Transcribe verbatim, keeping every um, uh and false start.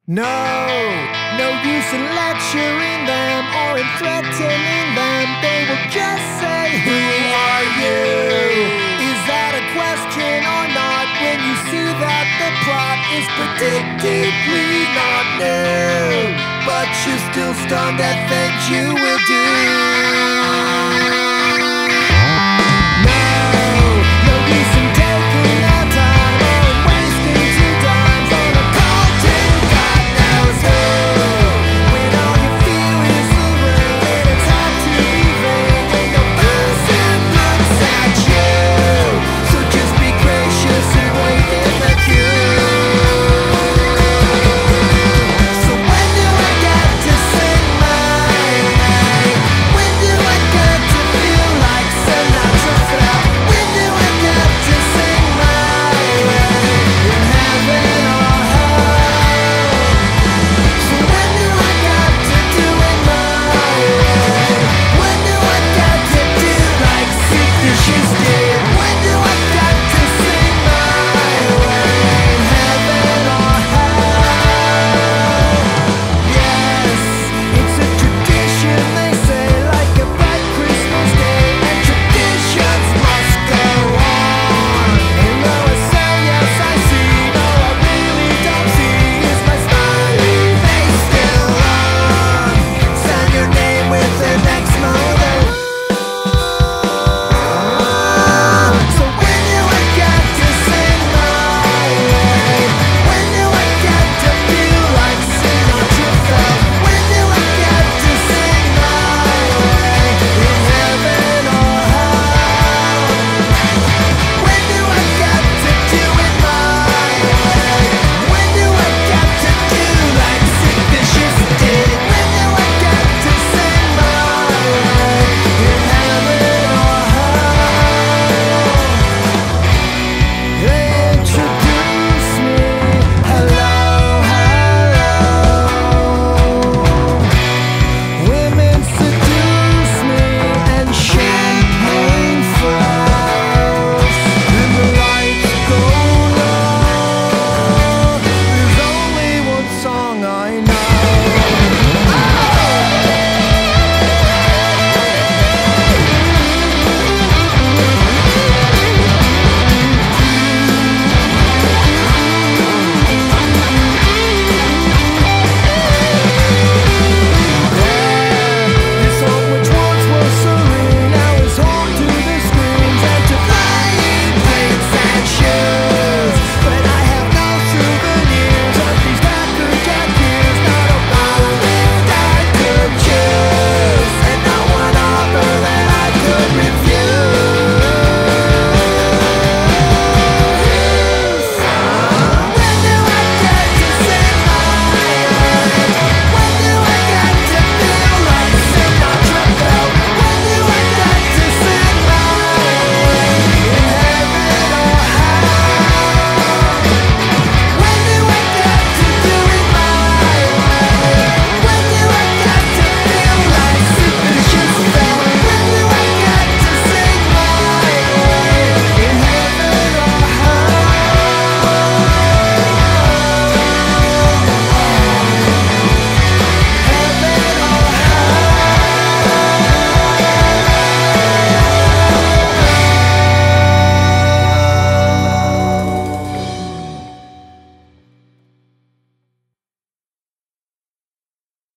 No, no use in lecturing them or in threatening them. They will just say, who are you? Is that a question or not? When you see that the plot is predictably not new, but you're still stunned at things you will do.